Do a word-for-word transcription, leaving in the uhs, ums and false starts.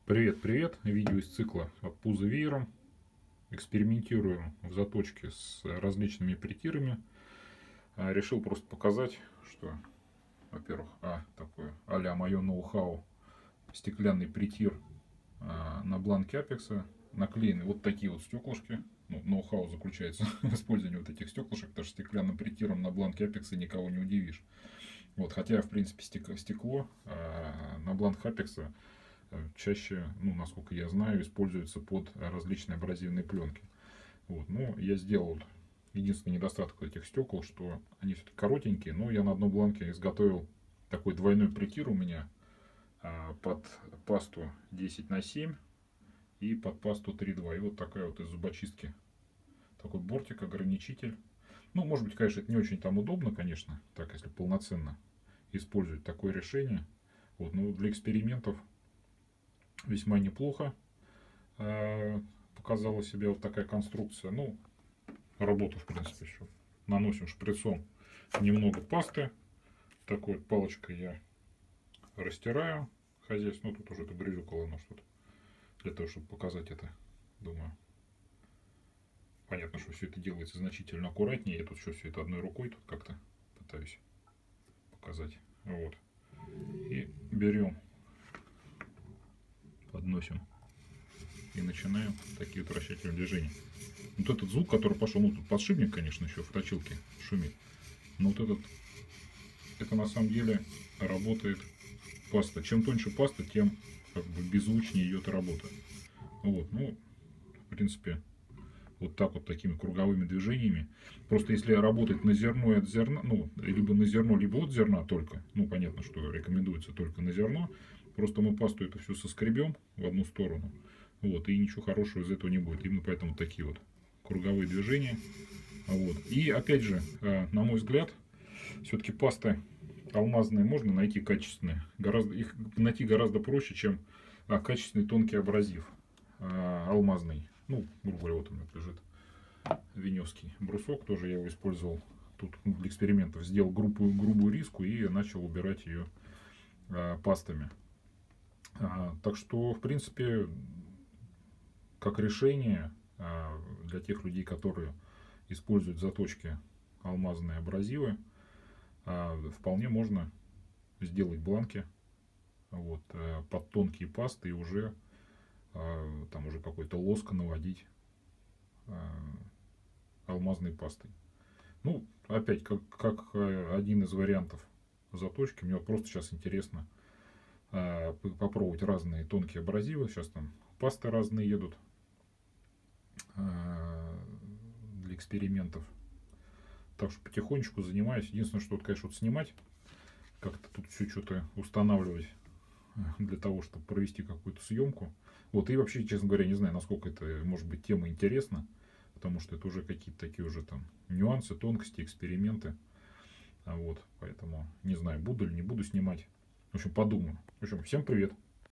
Привет, привет! Видео из цикла от пуза веером. Экспериментируем в заточке с различными притирами. А, Решил просто показать, что, во-первых, а, такое а-ля мое ноу-хау. Стеклянный притир а, на бланке апекса. Наклеены вот такие вот стеклышки. Ну, ноу-хау заключается в использовании вот этих стеклышек, потому что стеклянным притиром на бланке апекса никого не удивишь. Вот, хотя, в принципе, стекло а, на бланк апекса чаще, ну, насколько я знаю, используется под различные абразивные пленки. Вот. Но я сделал единственный недостаток этих стекол, что они все-таки коротенькие, но я на одном бланке изготовил такой двойной притир у меня а, под пасту десять на семь и под пасту три два. И вот такая вот из зубочистки. Такой бортик, ограничитель. Ну, может быть, конечно, это не очень там удобно, конечно, так, если полноценно использовать такое решение. Вот, но для экспериментов весьма неплохо э, показала себя вот такая конструкция. Ну, работа, в принципе, еще. Наносим шприцом немного пасты. Такой вот палочкой я растираю хозяйство. Ну, тут уже это грязюкало, но что-то. Для того, чтобы показать это, думаю. Понятно, что все это делается значительно аккуратнее. Я тут еще все это одной рукой тут как-то пытаюсь показать. Вот. И берем, подносим и начинаем такие вот вращательные движения. Вот этот звук, который пошел, ну тут подшипник, конечно, еще в точилке шумит. Но вот этот, это на самом деле работает паста. Чем тоньше паста, тем как бы беззвучнее идет работа. Вот, ну, в принципе, вот так вот такими круговыми движениями. Просто если работать на зерно и от зерна, ну, либо на зерно, либо от зерна только, ну, понятно, что рекомендуется только на зерно. Просто мы пасту это все соскребем в одну сторону. Вот, и ничего хорошего из этого не будет. Именно поэтому такие вот круговые движения. Вот. И опять же, на мой взгляд, все-таки пасты алмазные можно найти качественные. Гораздо, их найти гораздо проще, чем а, качественный тонкий абразив а, алмазный. Ну, грубо говоря, вот у меня лежит веневский брусок. Тоже я его использовал тут для экспериментов. Сделал грубую, грубую риску и начал убирать ее а, пастами. А, так что, в принципе, как решение а, для тех людей, которые используют заточки алмазные абразивы, а, вполне можно сделать бланки вот, а, под тонкие пасты и уже а, там уже какой-то лоск наводить а, алмазной пастой. Ну, опять, как, как один из вариантов заточки, мне вот просто сейчас интересно а, попробовать разные тонкие абразивы. Сейчас там пасты разные едут а, для экспериментов. Так что потихонечку занимаюсь. Единственное, что, вот, конечно, вот снимать, как-то тут все что-то устанавливать для того, чтобы провести какую-то съемку. Вот, и вообще, честно говоря, не знаю, насколько это, может быть, тема интересна, потому что это уже какие-то такие уже там нюансы, тонкости, эксперименты. Вот, поэтому не знаю, буду или не буду снимать. В общем, подумаю. В общем, всем привет.